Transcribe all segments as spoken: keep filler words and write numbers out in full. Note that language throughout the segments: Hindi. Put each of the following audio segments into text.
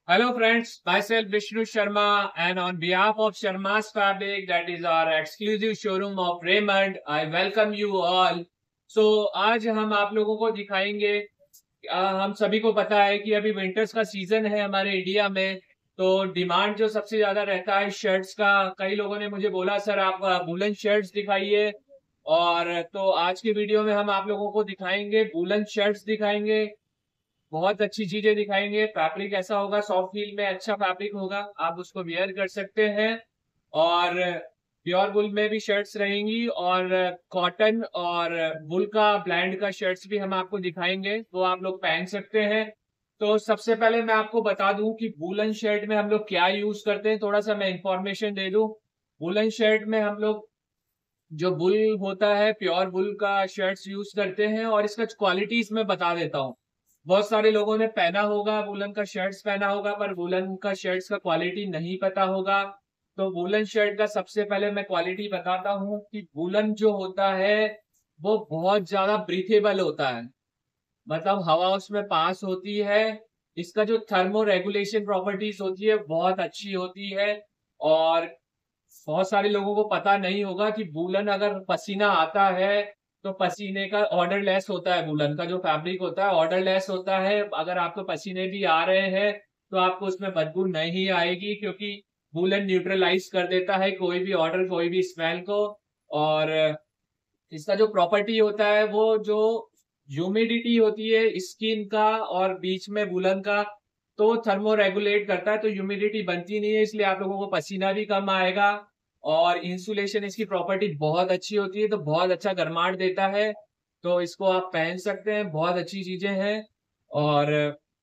Hello friends, myself Vishnu Sharma and on behalf of Sharma's Fabric, that is our exclusive showroom of Raymond, I welcome you all. So आज हम आप लोगों को दिखाएंगे। आ, हम सभी को पता है कि अभी विंटर्स का सीजन है हमारे इंडिया में, तो डिमांड जो सबसे ज्यादा रहता है शर्ट्स का। कई लोगों ने मुझे बोला सर आप वूलन शर्ट्स दिखाइए, और तो आज की वीडियो में हम आप लोगों को दिखाएंगे वूलन शर्ट्स दिखाएंगे। बहुत अच्छी चीजें दिखाएंगे। फैब्रिक ऐसा होगा, सॉफ्ट फील में अच्छा फैब्रिक होगा, आप उसको वेयर कर सकते हैं। और प्योर वुल में भी शर्ट्स रहेंगी और कॉटन और वुल का ब्लेंड का शर्ट्स भी हम आपको दिखाएंगे, वो आप लोग पहन सकते हैं। तो सबसे पहले मैं आपको बता दूं कि वुलन शर्ट में हम लोग क्या यूज करते हैं, थोड़ा सा मैं इंफॉर्मेशन दे दूं। वुलन शर्ट में हम लोग जो वुल होता है, प्योर वुल का शर्ट्स यूज करते हैं, और इसका क्वालिटीज मैं बता देता हूँ। बहुत सारे लोगों ने पहना होगा, वुलन का शर्ट्स पहना होगा, पर वुलन का शर्ट्स का क्वालिटी नहीं पता होगा। तो वुलन शर्ट का सबसे पहले मैं क्वालिटी बताता हूँ कि वुलन जो होता है वो बहुत ज्यादा ब्रीथेबल होता है, मतलब हवा उसमें पास होती है। इसका जो थर्मो रेगुलेशन प्रॉपर्टीज होती है बहुत अच्छी होती है। और बहुत सारे लोगों को पता नहीं होगा कि वूलन अगर पसीना आता है तो पसीने का ऑर्डर लेस होता है, वूलन का जो फैब्रिक होता है ऑर्डर लेस होता है। अगर आपको पसीने भी आ रहे हैं तो आपको उसमें बदबू नहीं आएगी, क्योंकि वूलन न्यूट्रलाइज कर देता है कोई भी ऑर्डर, कोई भी स्मेल को। और इसका जो प्रॉपर्टी होता है वो जो ह्यूमिडिटी होती है स्किन का और बीच में वुलन का, तो थर्मो रेगुलेट करता है, तो ह्यूमिडिटी बनती नहीं है, इसलिए आप लोगों को पसीना भी कम आएगा। और इंसुलेशन इसकी प्रॉपर्टी बहुत अच्छी होती है, तो बहुत अच्छा गर्माहट देता है। तो इसको आप पहन सकते हैं, बहुत अच्छी चीजें हैं। और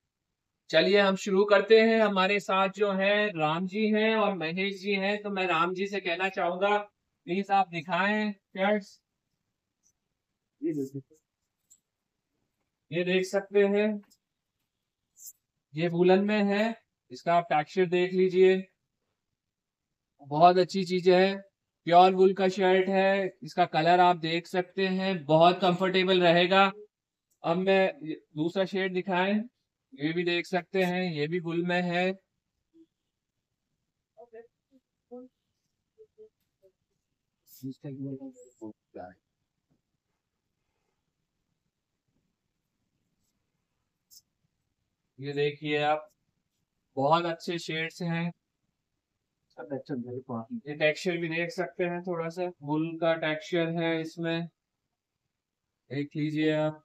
चलिए हम शुरू करते हैं। हमारे साथ जो है राम जी हैं और महेश जी हैं, तो मैं राम जी से कहना चाहूंगा प्लीज आप दिखाएं शर्ट्स। ये देख सकते हैं, ये वुलन में है, इसका आप टेक्सचर देख लीजिए, बहुत अच्छी चीज है। प्योर वुल का शर्ट है, इसका कलर आप देख सकते हैं, बहुत कंफर्टेबल रहेगा। अब मैं ये- दूसरा शेड दिखाएं, ये भी देख सकते हैं, ये भी वुल में है। ये देखिए आप, बहुत अच्छे शेड्स हैं। ये टेक्सचर भी देख सकते हैं, थोड़ा सा वुल का टेक्सचर है इसमें, देख लीजिए आप।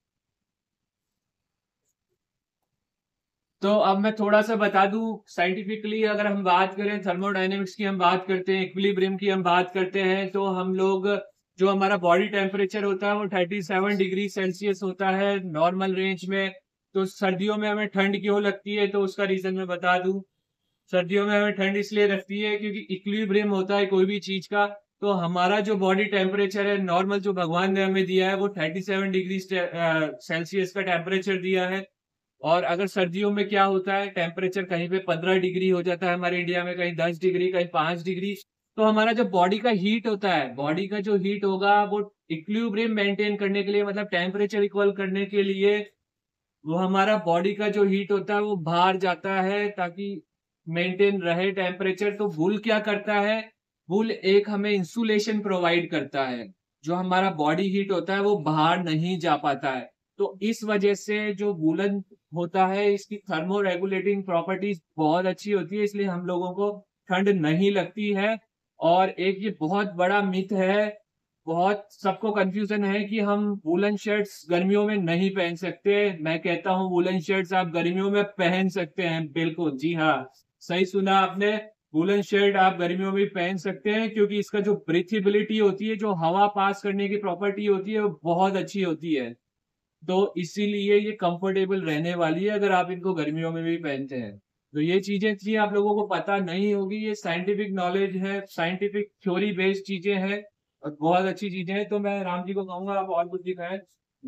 तो अब मैं थोड़ा सा बता दूं साइंटिफिकली, अगर हम बात करें थर्मोडायनेमिक्स की, हम बात करते हैं इक्विलिब्रियम की, हम बात करते हैं, तो हम लोग जो हमारा बॉडी टेम्परेचर होता है वो थर्टी सेवन डिग्री सेल्सियस होता है नॉर्मल रेंज में। तो सर्दियों में हमें ठंड क्यों लगती है, तो उसका रीजन मैं बता दूं। सर्दियों में हमें ठंड इसलिए लगती है क्योंकि इक्विलिब्रियम होता है कोई भी चीज का। तो हमारा जो बॉडी टेम्परेचर है नॉर्मल, जो भगवान ने हमें दिया है, वो थर्टी सेवन डिग्री सेल्सियस का टेम्परेचर दिया है। और अगर सर्दियों में क्या होता है, टेम्परेचर कहीं पे पंद्रह डिग्री हो जाता है हमारे इंडिया में, कहीं दस डिग्री, कहीं पांच डिग्री। तो हमारा जो बॉडी का हीट होता है, बॉडी का जो हीट होगा वो इक्विलिब्रियम मेंटेन करने के लिए, मतलब टेम्परेचर इक्वल करने के लिए, वो हमारा बॉडी का जो हीट होता है वो बाहर जाता है ताकि मेंटेन रहे टेम्परेचर। तो वुल क्या करता है, वुल एक हमें इंसुलेशन प्रोवाइड करता है, जो हमारा बॉडी हीट होता है वो बाहर नहीं जा पाता है। तो इस वजह से जो वुलन होता है इसकी थर्मो रेगुलेटिंग प्रॉपर्टीज बहुत अच्छी होती है, इसलिए हम लोगों को ठंड नहीं लगती है। और एक ये बहुत बड़ा मिथ है, बहुत सबको कंफ्यूजन है कि हम वुलन शर्ट्स गर्मियों में नहीं पहन सकते। मैं कहता हूँ वुलन शर्ट्स आप गर्मियों में पहन सकते हैं, बिल्कुल जी हाँ, सही सुना आपने। वुलन शर्ट आप गर्मियों में पहन सकते हैं, क्योंकि इसका जो ब्रीथेबिलिटी होती है, जो हवा पास करने की प्रॉपर्टी होती है, वो बहुत अच्छी होती है। तो इसीलिए ये कंफर्टेबल रहने वाली है अगर आप इनको गर्मियों में भी पहनते हैं। तो ये चीजें थी, आप लोगों को पता नहीं होगी, ये साइंटिफिक नॉलेज है, साइंटिफिक थ्योरी बेस्ड चीजें हैं, और बहुत अच्छी चीजें हैं। तो मैं राम जी को कहूंगा आप और कुछ दिखाएं।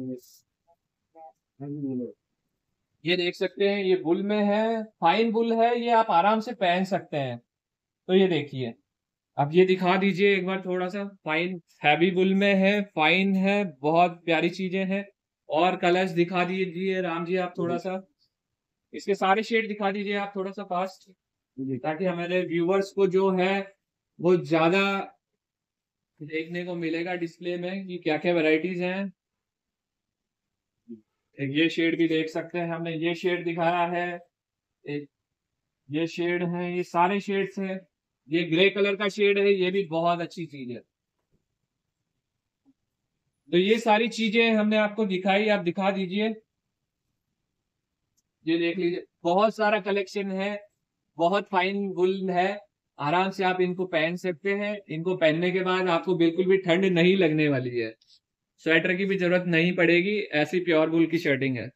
ये देख सकते हैं, ये बुल में है, फाइन बुल है, ये आप आराम से पहन सकते हैं। तो ये देखिए, अब ये दिखा दीजिए एक बार थोड़ा सा, फाइन हैवी बुल में है, फाइन है, बहुत प्यारी चीजें हैं। और कलर्स दिखा दीजिए राम जी आप थोड़ा सा। इसके सारे शेड दिखा दीजिए आप थोड़ा सा फास्ट, ताकि हमारे व्यूवर्स को जो है वो ज्यादा देखने को मिलेगा डिस्प्ले में कि क्या क्या वैरायटीज हैं। एक ये शेड भी देख सकते हैं, हमने ये शेड दिखाया है, एक ये शेड है, ये सारे शेड्स हैं। ये ग्रे कलर का शेड है, ये भी बहुत अच्छी चीज है। तो ये सारी चीजें हमने आपको दिखाई, आप दिखा दीजिए। ये देख लीजिए, बहुत सारा कलेक्शन है, बहुत फाइन वुल है, आराम से आप इनको पहन सकते हैं। इनको पहनने के बाद आपको बिल्कुल भी ठंड नहीं लगने वाली है, स्वेटर की भी जरूरत नहीं पड़ेगी, ऐसी प्योर वुल की शर्टिंग है।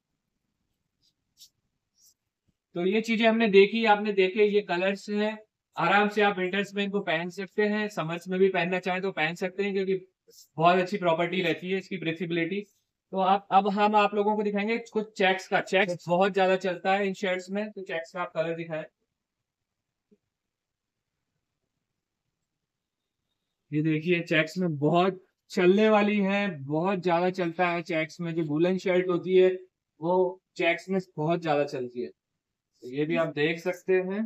तो ये चीजें हमने देखी, आपने देखे, ये कलर्स हैं, आराम से आप विंटर्स में इनको पहन सकते हैं, समर्स में भी पहनना चाहें तो पहन सकते हैं, क्योंकि बहुत अच्छी प्रॉपर्टी रहती है इसकी, ब्रीथेबिलिटी। तो आप अब हम आप लोगों को दिखाएंगे कुछ चेक्स का, चेक्स बहुत ज्यादा चलता है इन शर्ट्स में, तो चेक्स का आप कलर दिखाएं। ये देखिए, चेक्स में बहुत चलने वाली है, बहुत ज्यादा चलता है चेक्स में, जो वुलन शर्ट होती है वो चेक्स में बहुत ज्यादा चलती है। तो ये भी आप देख सकते हैं।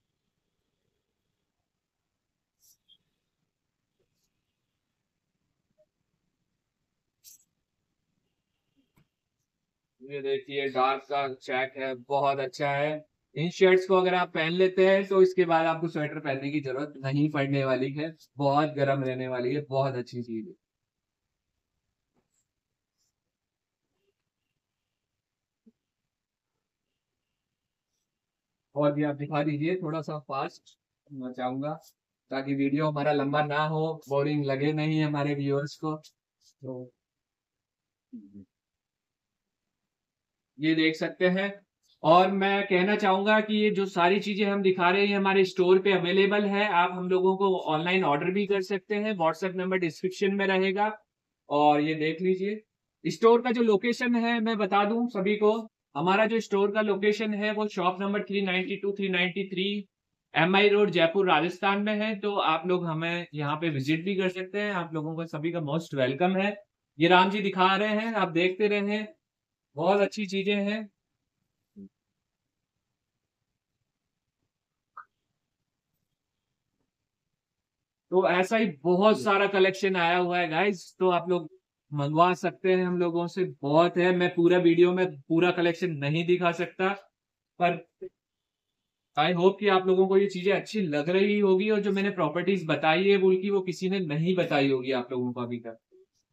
ये देखिए, डार्क का चेक है, बहुत अच्छा है। इन शर्ट्स को अगर आप पहन लेते हैं तो इसके बाद आपको स्वेटर पहनने की जरूरत नहीं पड़ने वाली है, बहुत गर्म रहने वाली है, बहुत अच्छी चीज है। और भी आप दिखा दीजिए थोड़ा सा फास्ट, मैं चाहूंगा, ताकि वीडियो हमारा लंबा ना हो, बोरिंग लगे नहीं हमारे व्यूअर्स को। तो ये देख सकते हैं। और मैं कहना चाहूंगा कि ये जो सारी चीजें हम दिखा रहे हैं हमारे स्टोर पे अवेलेबल है, आप हम लोगों को ऑनलाइन ऑर्डर भी कर सकते हैं, व्हाट्सएप नंबर डिस्क्रिप्शन में रहेगा। और ये देख लीजिए, स्टोर का जो लोकेशन है मैं बता दूं सभी को, हमारा जो स्टोर का लोकेशन है वो shop number three ninety two three ninety three M I road, Jaipur Rajasthan में है। तो आप लोग हमें यहाँ पे विजिट भी कर सकते हैं, आप लोगों को सभी का मोस्ट वेलकम है। ये राम जी दिखा रहे हैं, आप देखते रहे, बहुत अच्छी चीजें हैं। तो ऐसा ही बहुत सारा कलेक्शन आया हुआ है गाइस, तो आप लोग मंगवा सकते हैं हम लोगों से, बहुत है। मैं पूरा वीडियो में पूरा कलेक्शन नहीं दिखा सकता, पर आई होप कि आप लोगों को ये चीजें अच्छी लग रही होगी, और जो मैंने प्रॉपर्टीज बताई है वुल की, वो किसी ने नहीं बताई होगी आप लोगों को अभी तक।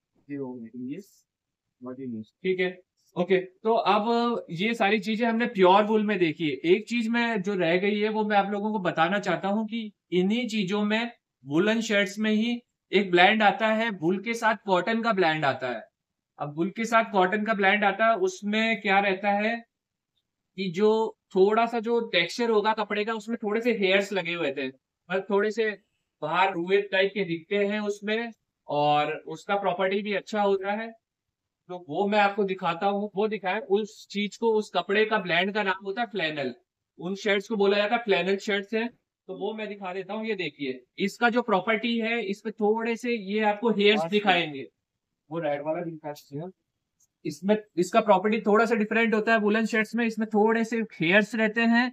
ठीक है, ओके। तो अब ये सारी चीजें हमने प्योर वुल में देखी है। एक चीज में जो रह गई है वो मैं आप लोगों को बताना चाहता हूँ कि इन्हीं चीजों में, वुलन शर्ट्स में ही एक ब्लैंड आता है, वुल के साथ कॉटन का ब्लैंड आता है। अब वुल के साथ कॉटन का ब्लैंड आता है, उसमें क्या रहता है कि जो थोड़ा सा जो टेक्सचर होगा कपड़े का, उसमें थोड़े से हेयर्स लगे हुए थे, मतलब थोड़े से बाहर रुए टाइप के दिखते हैं उसमें, और उसका प्रॉपर्टी भी अच्छा होता है। तो वो मैं आपको दिखाता हूँ, वो दिखाए उस चीज को, उस कपड़े का ब्रांड का नाम होता है फ्लैनल, उन शर्ट्स को बोला जाता है फ्लैनल शर्ट्स है। तो वो मैं दिखा देता हूँ, ये देखिए, इसका जो प्रॉपर्टी है, इस पे थोड़े से ये आपको हेयर्स दिखाएंगे, वो रेड वाला दिखा, इसमें इसका प्रॉपर्टी थोड़ा सा डिफरेंट होता है वुलन शर्ट्स में, इसमें थोड़े से हेयर्स रहते हैं,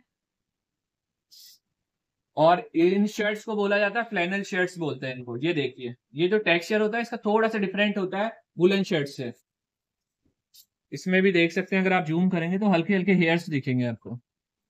और इन शर्ट्स को बोला जाता है फ्लैनल शर्ट्स बोलते हैं इनको। ये देखिए, ये जो टेक्सचर होता है इसका थोड़ा सा डिफरेंट होता है वुलन शर्ट से। इसमें भी देख सकते हैं, अगर आप जूम करेंगे तो हल्के हल्के हेयर्स दिखेंगे आपको।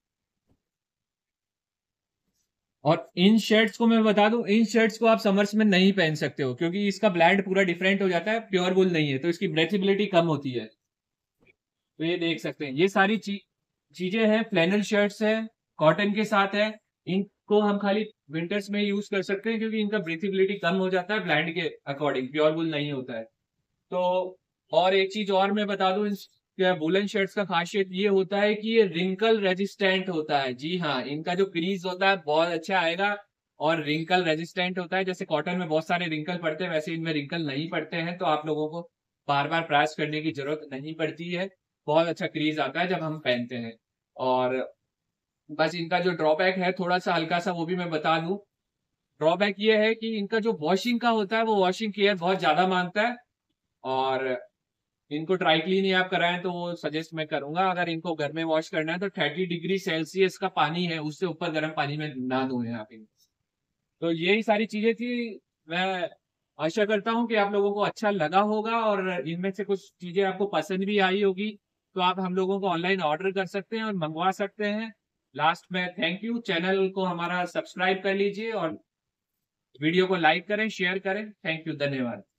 और इन शर्ट्स को मैं बता दूं, इन शर्ट्स को आप समर्स में नहीं पहन सकते हो, क्योंकि इसका ब्लैंड पूरा डिफरेंट हो जाता है, प्योर वुल नहीं है, तो इसकी ब्रेथेबिलिटी कम होती है। तो ये देख सकते हैं, ये सारी ची, चीजें हैं, फ्लैनल शर्ट्स है, कॉटन के साथ है। इनको हम खाली विंटर्स में यूज कर सकते हैं, क्योंकि इनका ब्रीथेबिलिटी कम हो जाता है ब्लैंड के अकॉर्डिंग, प्योर वुल नहीं होता है। तो और एक चीज और मैं बता दूं, क्या वुलन शर्ट्स का खासियत ये होता है कि ये रिंकल रेजिस्टेंट होता है। जी हाँ, इनका जो क्रीज होता है बहुत अच्छा आएगा, और रिंकल रेजिस्टेंट होता है। जैसे कॉटन में बहुत सारे रिंकल पड़ते हैं, वैसे इनमें रिंकल नहीं पड़ते हैं, तो आप लोगों को बार बार प्रेस करने की जरूरत नहीं पड़ती है, बहुत अच्छा क्रीज आता है जब हम पहनते हैं। और बस इनका जो ड्रॉबैक है थोड़ा सा हल्का सा, वो भी मैं बता दूं। ड्रॉबैक ये है कि इनका जो वॉशिंग का होता है, वो वॉशिंग केयर बहुत ज्यादा मांगता है, और इनको ट्राई क्लीन ही आप कराएं तो वो सजेस्ट मैं करूंगा। अगर इनको घर में वॉश करना है तो थर्टी डिग्री सेल्सियस का पानी है, उससे ऊपर गर्म पानी में ना धोएं आप इनको। तो यही सारी चीजें थी। मैं आशा करता हूँ कि आप लोगों को अच्छा लगा होगा और इनमें से कुछ चीजें आपको पसंद भी आई होगी। तो आप हम लोगों को ऑनलाइन ऑर्डर कर सकते हैं और मंगवा सकते हैं। लास्ट में थैंक यू, चैनल को हमारा सब्सक्राइब कर लीजिए और वीडियो को लाइक करें, शेयर करें। थैंक यू, धन्यवाद।